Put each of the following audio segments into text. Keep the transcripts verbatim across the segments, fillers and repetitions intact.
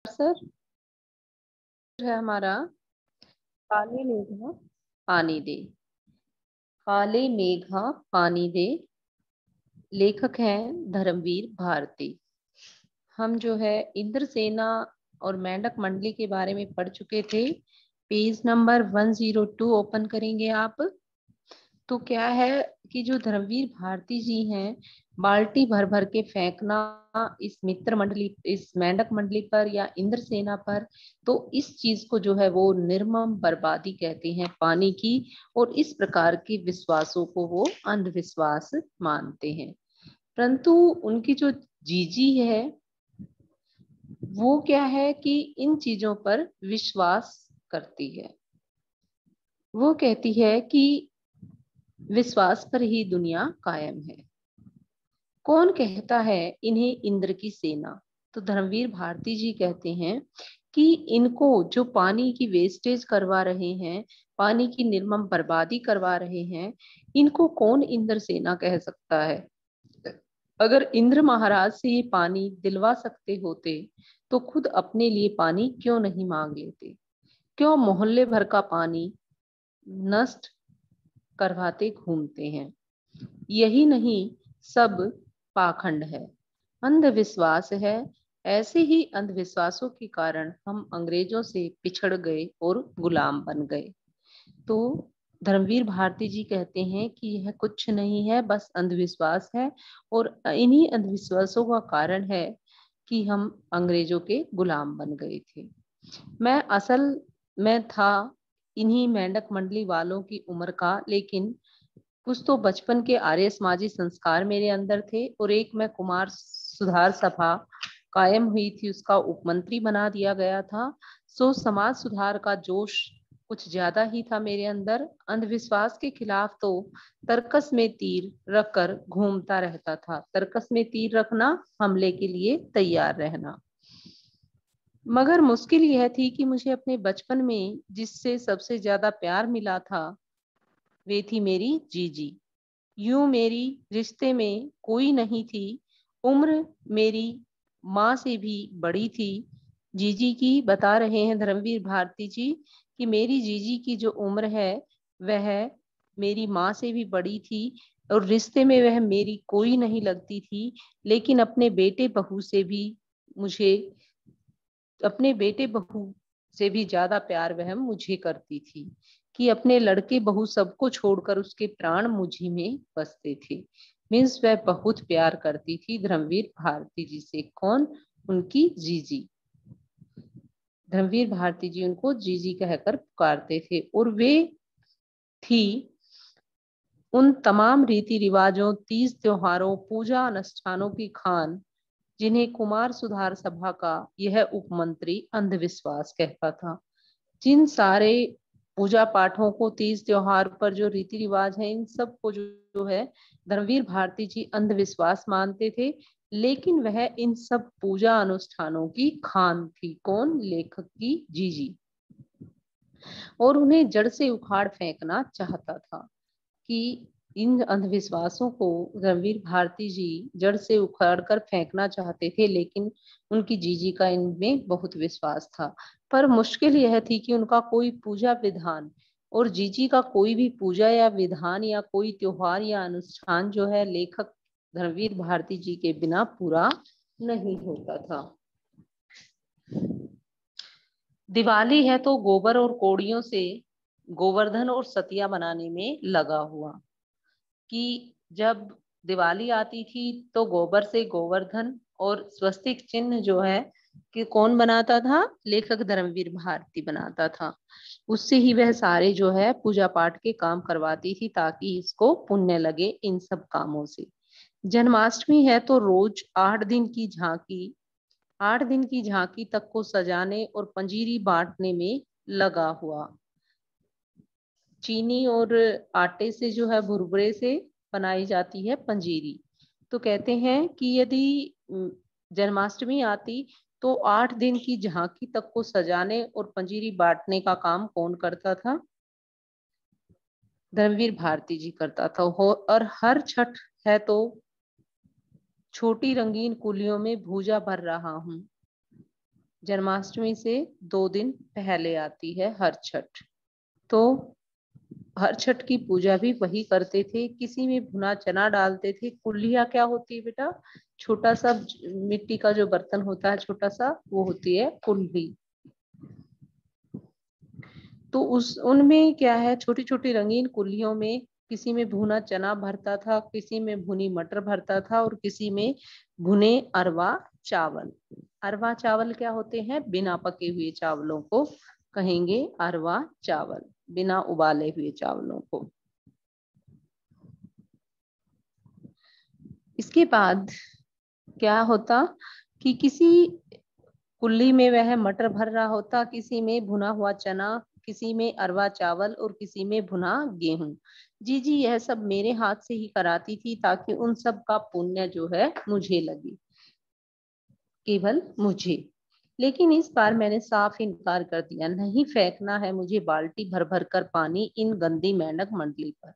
Sir है हमारा काले मेघा पानी दे। काले मेघा पानी दे। लेखक हैं धर्मवीर भारती। हम जो है इंद्रसेना और मेंढक मंडली के बारे में पढ़ चुके थे। Page number one zero two open करेंगे आप। तो क्या है कि जो धर्मवीर भारती जी हैं, बाल्टी भर भर के फेंकना इस मित्र मंडली, इस मेंढक मंडली पर या इंद्रसेना पर, तो इस चीज को जो है वो निर्मम बर्बादी कहते हैं पानी की। और इस प्रकार के विश्वासों को वो अंधविश्वास मानते हैं। परंतु उनकी जो जीजी है वो क्या है कि इन चीजों पर विश्वास करती है। वो कहती है कि विश्वास पर ही दुनिया कायम है। कौन कहता है इन्हें इंद्र की सेना? तो धर्मवीर भारती जी कहते हैं कि इनको जो पानी की वेस्टेज करवा रहे हैं, पानी की निर्मम बर्बादी करवा रहे हैं, इनको कौन इंद्र सेना कह सकता है? अगर इंद्र महाराज से ये पानी दिलवा सकते होते तो खुद अपने लिए पानी क्यों नहीं मांग लेते? क्यों मोहल्ले भर का पानी नष्ट करवाते घूमते हैं? यही नहीं, सब पाखंड है, अंधविश्वास है। ऐसे ही अंधविश्वासों के कारण हम अंग्रेजों से पिछड़ गए और गुलाम बन गए। तो धर्मवीर भारती जी कहते हैं कि यह कुछ नहीं है, बस अंधविश्वास है। और इन्हीं अंधविश्वासों का कारण है कि हम अंग्रेजों के गुलाम बन गए थे। मैं असल में था इन्हीं मेंढक मंडली वालों की उम्र का, लेकिन कुछ तो बचपन के आर्य समाजी संस्कार मेरे अंदर थे। और एक मैं कुमार सुधार सभा कायम हुई थी, उसका उपमंत्री बना दिया गया था। सो समाज सुधार का जोश कुछ ज्यादा ही था मेरे अंदर। अंधविश्वास के खिलाफ तो तर्कस में तीर रखकर घूमता रहता था। तर्कस में तीर रखना, हमले के लिए तैयार रहना। मगर मुश्किल यह थी कि मुझे अपने बचपन में जिससे सबसे ज्यादा प्यार मिला था वे थी मेरी जीजी। यूं मेरी रिश्ते में कोई नहीं थी, उम्र मेरी माँ से भी बड़ी थी। जीजी की बता रहे हैं धर्मवीर भारती जी कि मेरी जीजी की जो उम्र है वह मेरी माँ से भी बड़ी थी और रिश्ते में वह मेरी कोई नहीं लगती थी। लेकिन अपने बेटे बहू से भी मुझे अपने बेटे बहू से भी ज्यादा प्यार वह मुझे करती थी कि अपने लड़के बहू सबको छोड़कर उसके प्राण मुझी में बसते थे। मीन्स वह बहुत प्यार करती थी धर्मवीर भारती जी से। कौन? उनकी जीजी। धर्मवीर भारती जी उनको जीजी कहकर पुकारते थे। और वे थी उन तमाम रीति रिवाजों, तीज त्योहारों, पूजा अनुष्ठानों की खान जिन्हें कुमार सुधार सभा का यह उपमंत्री अंधविश्वास कहता था। जिन सारे पूजा पाठों को, तीज त्योहार पर जो रीति रिवाज है, इन सब को जो है धर्मवीर भारती जी अंधविश्वास मानते थे। लेकिन वह इन सब पूजा अनुष्ठानों की खान थी। कौन? लेखक की जीजी। और उन्हें जड़ से उखाड़ फेंकना चाहता था कि इन अंधविश्वासों को रणवीर भारती जी जड़ से उखाड़ कर फेंकना चाहते थे। लेकिन उनकी जीजी का इनमें बहुत विश्वास था। पर मुश्किल यह थी कि उनका कोई पूजा विधान और जीजी का कोई भी पूजा या विधान या कोई त्योहार या अनुष्ठान जो है लेखक धर्मवीर भारती जी के बिना पूरा नहीं होता था। दिवाली है तो गोबर और कोड़ियों से गोवर्धन और सतिया बनाने में लगा हुआ। कि जब दिवाली आती थी तो गोबर से गोवर्धन और स्वस्तिक चिन्ह जो है कि कौन बनाता था? लेखक धर्मवीर भारती बनाता था। उससे ही वह सारे जो है पूजा पाठ के काम करवाती थी ताकि इसको पुण्य लगे इन सब कामों से। जन्माष्टमी है तो रोज आठ दिन की झांकी आठ दिन की झांकी तक को सजाने और पंजीरी बांटने में लगा हुआ। चीनी और आटे से जो है भुरभुरे से बनाई जाती है पंजीरी। तो कहते हैं कि यदि जन्माष्टमी आती तो आठ दिन की झांकी तक को सजाने और पंजीरी बांटने का काम कौन करता था? धर्मवीर भारती जी करता था। हो और हर छठ है तो छोटी रंगीन कुलियों में भूजा भर रहा हूँ। जन्माष्टमी से दो दिन पहले आती है हर छठ। तो हर छठ की पूजा भी वही करते थे, किसी में भुना चना डालते थे। कुल्हिया क्या होती है बेटा? छोटा सा मिट्टी का जो बर्तन होता है छोटा सा, वो होती है कुल्ही। तो उस उनमें क्या है, छोटी छोटी रंगीन कुल्हियों में किसी में भुना चना भरता था, किसी में भुनी मटर भरता था, और किसी में भुने अरवा चावल। अरवा चावल क्या होते हैं? बिना पके हुए चावलों को कहेंगे अरवा चावल, बिना उबाले हुए चावलों को। इसके बाद क्या होता कि किसी कुल्ली में वह मटर भर रहा होता, किसी में भुना हुआ चना, किसी में अरवा चावल और किसी में भुना गेहूं। जी जी यह सब मेरे हाथ से ही कराती थी, ताकि उन सब का पुण्य जो है मुझे लगे, केवल मुझे। लेकिन इस बार मैंने साफ इनकार कर दिया, नहीं फेंकना है मुझे बाल्टी भर भर कर पानी इन गंदी मेंढक मंडली पर।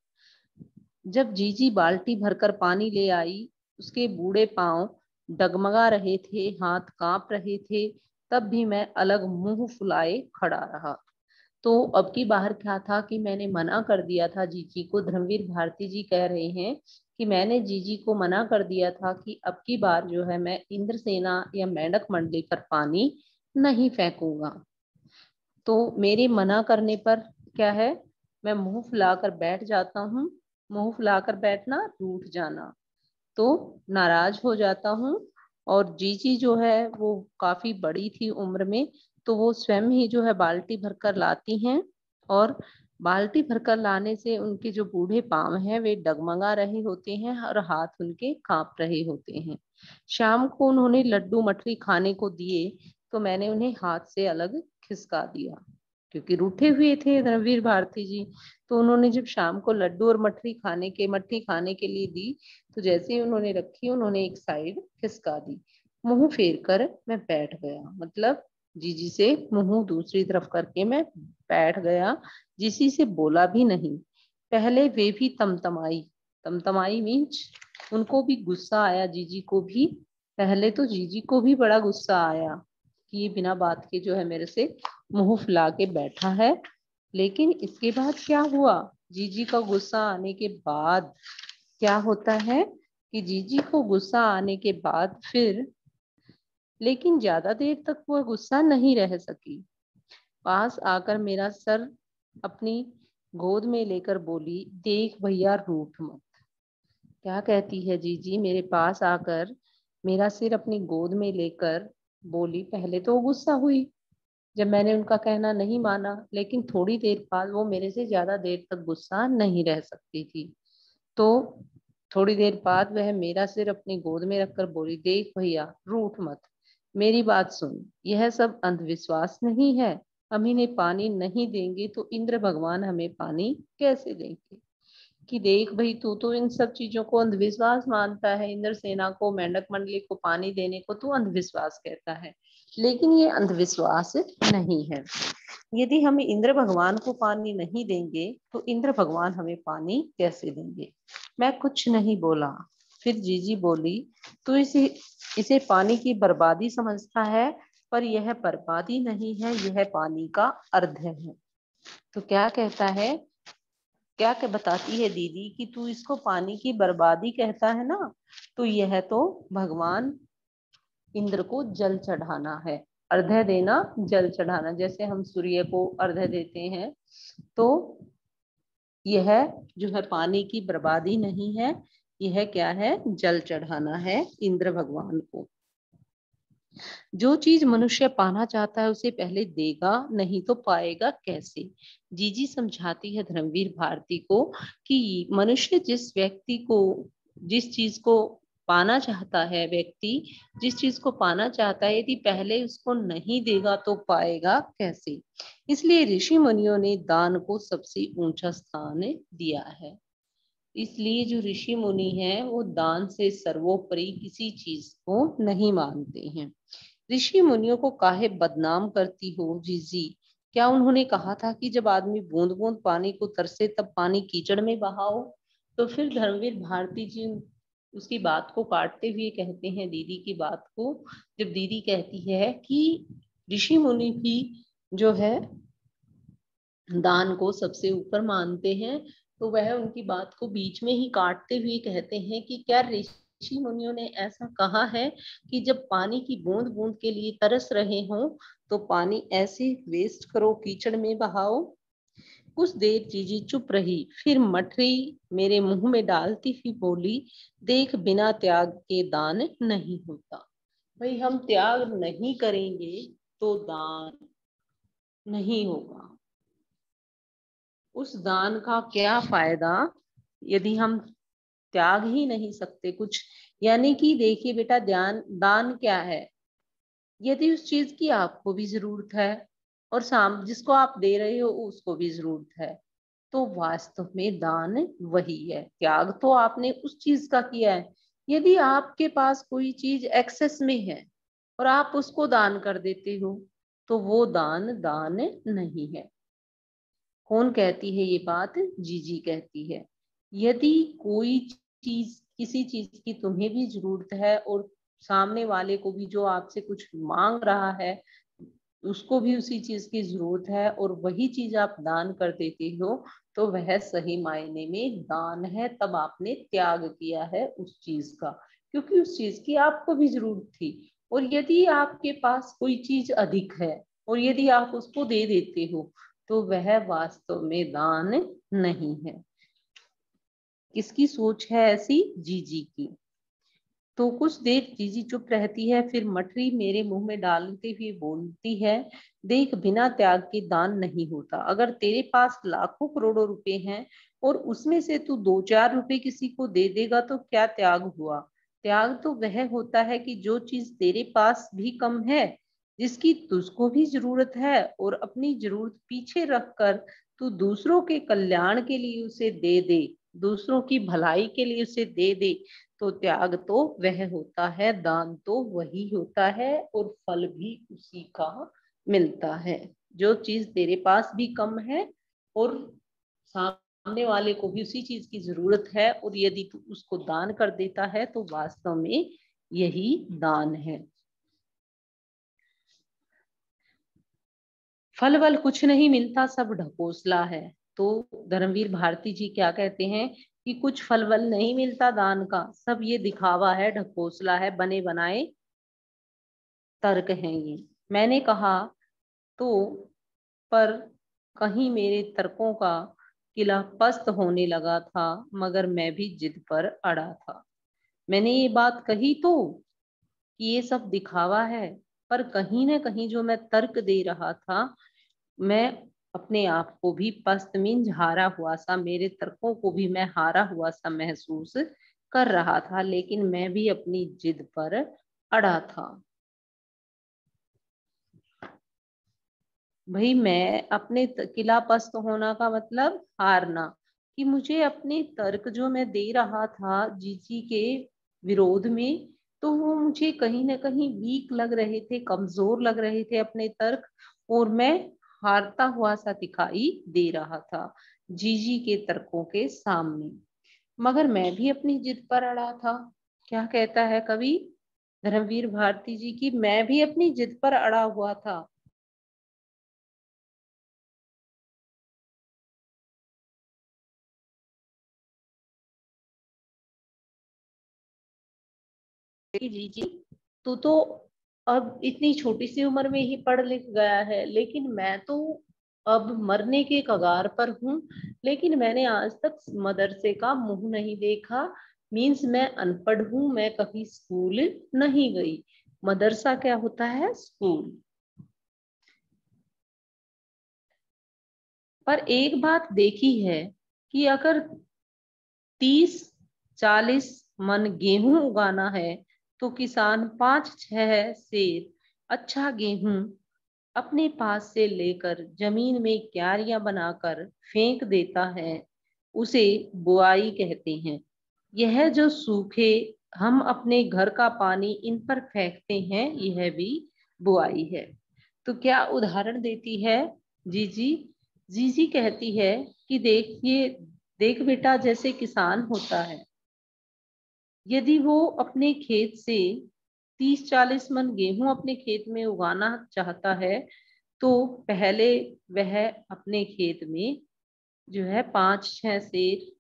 जब जीजी बाल्टी भरकर पानी ले आई, उसके बूढ़े पांव डगमगा रहे थे, हाथ कांप रहे थे, तब भी मैं अलग मुंह फुलाए खड़ा रहा। तो अब की बार क्या था कि मैंने मना कर दिया था जीजी को। धर्मवीर भारती जी कह रहे हैं कि मैंने जीजी को मना कर दिया था कि अब की बार जो है मैं इंद्रसेना या मेंढक मंडली पर पानी नहीं फेंकूंगा। तो मेरे मना करने पर क्या है, मैं मुंह फुलाकर बैठ जाता हूँ। मुंह फुलाकर बैठना, रूठ जाना, तो नाराज हो जाता हूँ। और जीजी जो है वो काफी बड़ी थी उम्र में, तो वो स्वयं ही जो है बाल्टी भरकर लाती हैं, और बाल्टी भरकर लाने से उनके जो बूढ़े पांव हैं वे डगमगा रहे होते हैं और हाथ उनके कांप रहे होते हैं। शाम को उन्होंने लड्डू मठरी खाने को दिए, तो मैंने उन्हें हाथ से अलग खिसका दिया, क्योंकि रूठे हुए थे धर्मवीर भारती जी। तो उन्होंने जब शाम को लड्डू और मठरी खाने के मठरी खाने के लिए दी, तो जैसे ही उन्होंने रखी, उन्होंने एक साइड खिसका दी। मुंह फेर कर मैं बैठ गया, मतलब जीजी से मुंह दूसरी तरफ करके मैं बैठ गया, जीजी से बोला भी नहीं। पहले वे भी तमतमाई, तमतमाई मीन्स उनको भी गुस्सा आया, जीजी को भी। पहले तो जीजी को भी बड़ा गुस्सा आया कि ये बिना बात के जो है मेरे से मुंह फुला के बैठा है। लेकिन इसके बाद क्या हुआ, जीजी का गुस्सा आने के बाद क्या होता है कि जीजी को गुस्सा आने के बाद फिर, लेकिन ज्यादा देर तक वो गुस्सा नहीं रह सकी। पास आकर मेरा सर अपनी गोद में लेकर बोली, देख भैया रूठ मत। क्या कहती है जीजी, मेरे पास आकर मेरा सिर अपनी गोद में लेकर बोली। पहले तो वो गुस्सा हुई जब मैंने उनका कहना नहीं माना, लेकिन थोड़ी देर बाद वो मेरे से ज्यादा देर तक गुस्सा नहीं रह सकती थी। तो थोड़ी देर बाद वह मेरा सिर अपनी गोद में रखकर बोली, देख भैया रूठ मत, मेरी बात सुन, यह सब अंधविश्वास नहीं है। हम इन्हें पानी नहीं देंगे तो इंद्र भगवान हमें पानी कैसे देंगे? कि देख भाई, तू तो इन सब चीजों को अंधविश्वास मानता है, इंद्र सेना को मेंढक मंडली को पानी देने को तू अंधविश्वास कहता है, लेकिन ये अंधविश्वास नहीं है। यदि हम इंद्र भगवान को पानी नहीं देंगे तो इंद्र भगवान हमें पानी कैसे देंगे? मैं कुछ नहीं बोला। फिर जीजी बोली, तू इसे इसे पानी की बर्बादी समझता है, पर यह बर्बादी नहीं है, यह पानी का अर्ध है। तो क्या कहता है, क्या क्या बताती है दीदी कि तू इसको पानी की बर्बादी कहता है ना, तो यह तो भगवान इंद्र को जल चढ़ाना है। अर्घ्य देना, जल चढ़ाना, जैसे हम सूर्य को अर्घ्य देते हैं, तो यह जो है पानी की बर्बादी नहीं है, यह क्या है, जल चढ़ाना है इंद्र भगवान को। जो चीज मनुष्य पाना चाहता है उसे पहले देगा, नहीं तो पाएगा कैसे? जीजी समझाती है धर्मवीर भारती को कि मनुष्य जिस व्यक्ति को, जिस चीज को पाना चाहता है, व्यक्ति जिस चीज को पाना चाहता है, यदि पहले उसको नहीं देगा तो पाएगा कैसे? इसलिए ऋषि मुनियों ने दान को सबसे ऊंचा स्थान दिया है। इसलिए जो ऋषि मुनि हैं वो दान से सर्वोपरि किसी चीज को नहीं मानते हैं। ऋषि मुनियों को काहे बदनाम करती हो जीजी? क्या उन्होंने कहा था कि जब आदमी बूंद बूंद पानी को तरसे तब पानी कीचड़ में बहाओ? तो फिर धर्मवीर भारती जी उसकी बात को काटते हुए कहते हैं, दीदी की बात को, जब दीदी कहती है कि ऋषि मुनि भी जो है दान को सबसे ऊपर मानते हैं, तो वह उनकी बात को बीच में ही काटते हुए कहते हैं कि क्या ऋषि मुनियों ने ऐसा कहा है कि जब पानी की बूंद बूंद के लिए तरस रहे हों तो पानी ऐसे वेस्ट करो, कीचड़ में बहाओ। कुछ देर जीजी चुप रही, फिर मठरी मेरे मुंह में डालती हुई बोली, देख बिना त्याग के दान नहीं होता। भाई हम त्याग नहीं करेंगे तो दान नहीं होगा। उस दान का क्या फायदा यदि हम त्याग ही नहीं सकते कुछ। यानी कि देखिए बेटा, ध्यान दान क्या है, यदि उस चीज की आपको भी जरूरत है और साम जिसको आप दे रहे हो उसको भी जरूरत है, तो वास्तव में दान वही है। त्याग तो आपने उस चीज का किया है। यदि आपके पास कोई चीज एक्सेस में है और आप उसको दान कर देते हो तो वो दान दान नहीं है। कौन कहती है ये बात? जीजी कहती है। यदि कोई चीज, किसी चीज की तुम्हें भी जरूरत है और सामने वाले को भी जो आपसे कुछ मांग रहा है उसको भी उसी चीज की जरूरत है और वही चीज आप दान कर देते हो, तो वह सही मायने में दान है। तब आपने त्याग किया है उस चीज का, क्योंकि उस चीज की आपको भी जरूरत थी। और यदि आपके पास कोई चीज अधिक है और यदि आप उसको दे देते हो तो वह वास्तव में दान नहीं है। किसकी सोच है ऐसी? जीजी की। तो कुछ देर जीजी चुप रहती है, फिर मठरी मेरे मुंह में डालते हुए बोलती है, देख बिना त्याग के दान नहीं होता। अगर तेरे पास लाखों करोड़ों रुपए हैं और उसमें से तू दो चार रुपए किसी को दे देगा तो क्या त्याग हुआ? त्याग तो वह होता है कि जो चीज तेरे पास भी कम है, जिसकी तुझको भी जरूरत है, और अपनी जरूरत पीछे रखकर तू दूसरों के कल्याण के लिए उसे दे दे, दूसरों की भलाई के लिए उसे दे दे। तो त्याग तो वह होता है, दान तो वही होता है, और फल भी उसी का मिलता है। जो चीज तेरे पास भी कम है और सामने वाले को भी उसी चीज की जरूरत है, और यदि तू उसको दान कर देता है तो वास्तव में यही दान है। फल वल कुछ नहीं मिलता, सब ढकोसला है। तो धर्मवीर भारती जी क्या कहते हैं कि कुछ फल वल नहीं मिलता दान का, सब ये दिखावा है, ढकोसला है, बने बनाए तर्क हैं ये। मैंने कहा तो, पर कहीं मेरे तर्कों का किला पस्त होने लगा था, मगर मैं भी जिद पर अड़ा था। मैंने ये बात कही तो कि ये सब दिखावा है, पर कहीं ना कहीं जो मैं तर्क दे रहा था, मैं अपने आप को भी पस्तमीन हारा हुआ सा, मेरे तर्कों को भी मैं हारा हुआ सा महसूस कर रहा था, लेकिन मैं भी अपनी जिद पर अड़ा था। भाई मैं अपने किला पस्त होना का मतलब हारना, कि मुझे अपने तर्क जो मैं दे रहा था जीजी के विरोध में, तो वो मुझे कहीं ना कहीं वीक लग रहे थे, कमजोर लग रहे थे अपने तर्क, और मैं हारता हुआ सा दिखाई दे रहा था जीजी के तर्कों के सामने। मगर मैं भी अपनी जिद पर अड़ा था। क्या कहता है कवि धर्मवीर भारती जी की, मैं भी अपनी जिद पर अड़ा हुआ था। जी जी, तू तो अब इतनी छोटी सी उम्र में ही पढ़ लिख गया है, लेकिन मैं तो अब मरने के कगार पर हूँ, लेकिन मैंने आज तक मदरसे का मुंह नहीं देखा। मीन्स मैं अनपढ़ हूँ, मैं कभी स्कूल नहीं गई। मदरसा क्या होता है? स्कूल। पर एक बात देखी है कि अगर तीस चालीस मन गेहूं उगाना है तो किसान पांच छह सेर अच्छा गेहूं अपने पास से लेकर जमीन में क्यारियां बनाकर फेंक देता है, उसे बुआई कहते हैं। यह जो सूखे हम अपने घर का पानी इन पर फेंकते हैं, यह भी बुआई है। तो क्या उदाहरण देती है जीजी? जीजी कहती है कि देखिए, देख बेटा, जैसे किसान होता है, यदि वो अपने खेत से तीस चालीस मन गेहूं अपने खेत में उगाना चाहता है तो पहले वह अपने खेत में जो है पांच छह सेर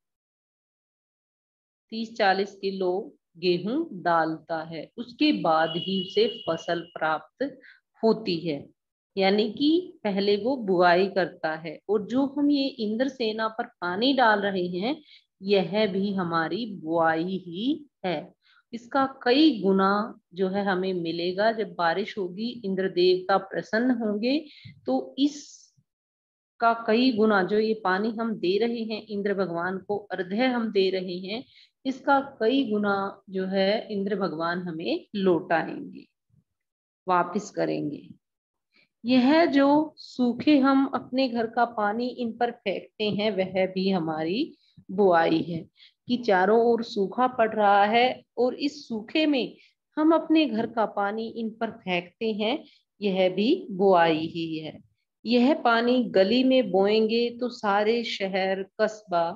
तीस चालीस किलो गेहूं डालता है, उसके बाद ही उसे फसल प्राप्त होती है। यानी कि पहले वो बुआई करता है। और जो हम ये इंद्रसेना पर पानी डाल रहे हैं, यह भी हमारी बुआई ही है। इसका कई गुना जो है हमें मिलेगा जब बारिश होगी, इंद्र देवता प्रसन्न होंगे, तो इस का कई गुना जो ये पानी हम दे रहे हैं, इंद्र भगवान को अर्घ्य हम दे रहे हैं, इसका कई गुना जो है इंद्र भगवान हमें लौटाएंगे, वापस करेंगे। यह जो सूखे हम अपने घर का पानी इन पर फेंकते हैं, वह भी हमारी बुआई है। कि चारों ओर सूखा पड़ रहा है और इस सूखे में हम अपने घर का पानी इन पर फेंकते हैं, यह भी बुआई ही है। यह पानी गली में बोएंगे तो सारे शहर कस्बा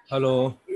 हेलो।